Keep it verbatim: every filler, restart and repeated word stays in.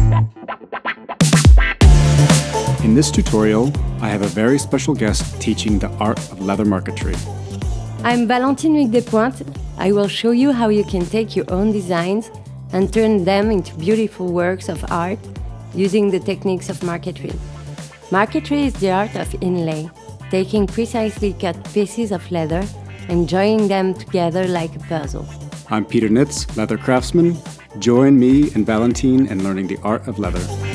In this tutorial, I have a very special guest teaching the art of leather marquetry. I'm Valentine Huyghes Despointes. I will show you how you can take your own designs and turn them into beautiful works of art using the techniques of marquetry. Marquetry is the art of inlay, taking precisely cut pieces of leather and joining them together like a puzzle. I'm Peter Nitz, leather craftsman. Join me and Valentine in learning the art of leather.